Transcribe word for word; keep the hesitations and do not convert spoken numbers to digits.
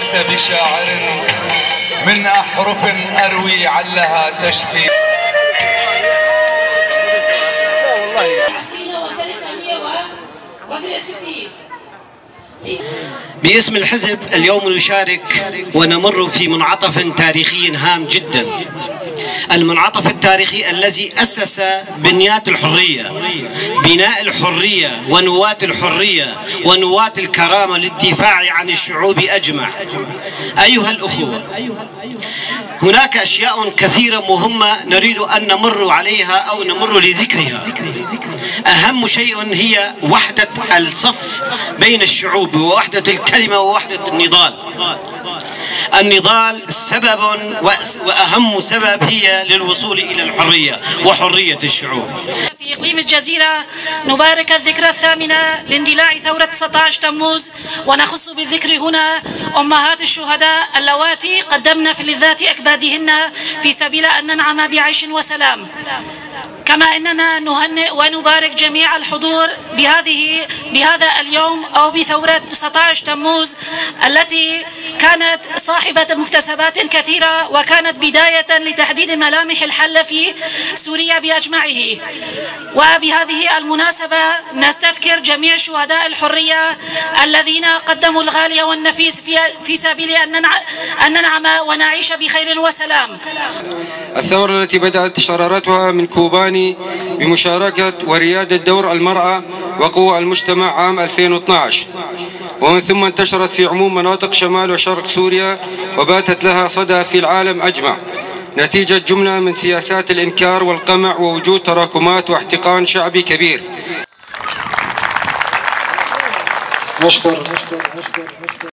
لست بشاعر من أحرف أروي علها تشفي. باسم الحزب اليوم نشارك ونمر في منعطف تاريخي هام جدا، المنعطف التاريخي الذي أسس بنيات الحرية، بناء الحرية ونواة الحرية ونواة الكرامة للدفاع عن الشعوب أجمع. أيها الأخوة، هناك أشياء كثيرة مهمة نريد أن نمر عليها أو نمر لذكرها. أهم شيء هي وحدة الصف بين الشعوب ووحدة الكلمة ووحدة النضال. النضال سبب وأهم سبب هي للوصول إلى الحرية وحرية الشعوب. في إقليم الجزيرة نبارك الذكرى الثامنة لاندلاع ثورة تسعة عشر تموز، ونخص بالذكر هنا أمهات الشهداء اللواتي قدمن في لذات أكبادهن في سبيل أن ننعم بعيش وسلام. كما أننا نهنئ ونبارك جميع الحضور بهذه بهذا اليوم أو بثورة تسعة عشر تموز التي كانت صاحبة مكتسبات كثيرة وكانت بداية لتحديد ملامح الحل في سوريا بأجمعه. وبهذه المناسبة نستذكر جميع شهداء الحرية الذين قدموا الغالي والنفيس في في سبيل أن ننعم ونعيش بخير وسلام. الثورة التي بدأت شرارتها من كوباني بمشاركة وريادة دور المرأة وقوى المجتمع عام ألفين واثني عشر، ومن ثم انتشرت في عموم مناطق شمال وشرق سوريا وباتت لها صدى في العالم أجمع، نتيجة جملة من سياسات الإنكار والقمع ووجود تراكمات واحتقان شعبي كبير. نشكر